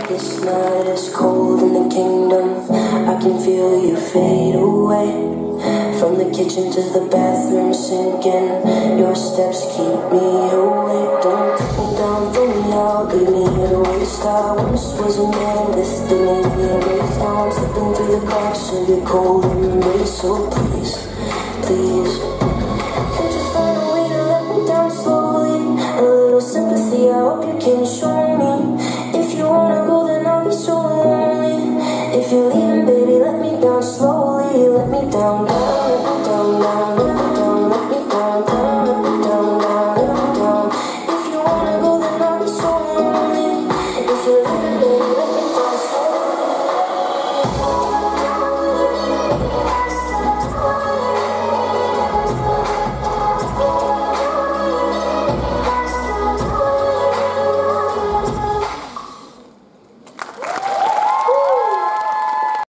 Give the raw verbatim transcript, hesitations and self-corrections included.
This night is cold in the kingdom. I can feel you fade away. From the kitchen to the bathroom sinking. Your steps keep me awake. Don't cut me down, throw me out, leave me here to waste. I once was a man with dignity and grace. Now I'm slipping through the cracks of your cold embrace. So please, please, can't you find a way to let me down slowly? A little sympathy, I hope you can show me.